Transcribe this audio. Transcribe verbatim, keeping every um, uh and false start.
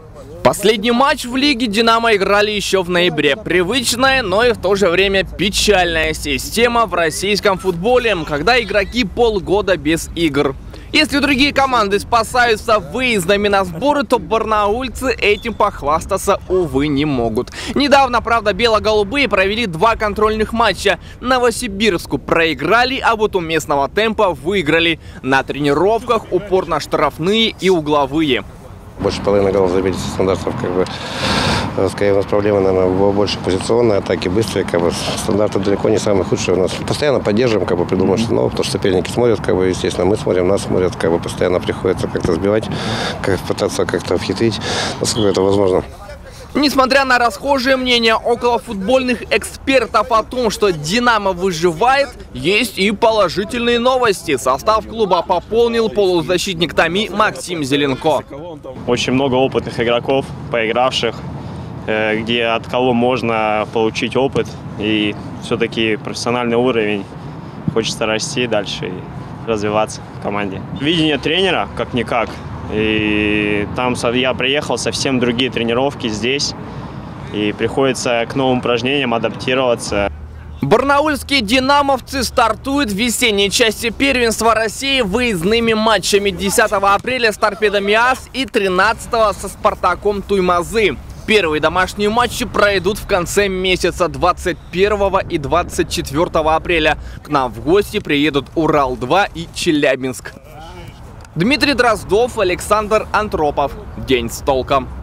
Последний матч в лиге «Динамо» играли еще в ноябре. Привычная, но и в то же время печальная система в российском футболе, когда игроки полгода без игр. Если другие команды спасаются выездами на сборы, то барнаульцы этим похвастаться, увы, не могут. Недавно, правда, бело-голубые провели два контрольных матча. Новосибирску проиграли, а вот у местного темпа выиграли. На тренировках упор на штрафные и угловые. Больше половины голов забить со стандартов, как бы, скорее у нас проблемы, наверное, больше позиционные атаки, быстрые, как бы, стандарты далеко не самые худшие у нас. Постоянно поддерживаем, как бы, придумаем, что новое, потому что соперники смотрят, как бы, естественно, мы смотрим, нас смотрят, как бы, постоянно приходится как-то сбивать, как пытаться как-то обхитрить, насколько это возможно. Несмотря на расхожее мнение околофутбольных экспертов о том, что «Динамо» выживает, есть и положительные новости. Состав клуба пополнил полузащитник ТАМИ Максим Зеленко. Очень много опытных игроков, поигравших, где от кого можно получить опыт. И все-таки профессиональный уровень. Хочется расти дальше и развиваться в команде. Видение тренера, как-никак. И там я приехал, совсем другие тренировки здесь. И приходится к новым упражнениям адаптироваться. Барнаульские динамовцы стартуют в весенней части первенства России выездными матчами десятого апреля с «Торпедо МИАС» и тринадцатого со «Спартаком» Туймазы. Первые домашние матчи пройдут в конце месяца двадцать первого и двадцать четвёртого апреля. К нам в гости приедут Урал-два и Челябинск. Дмитрий Дроздов, Александр Антропов. День с толком.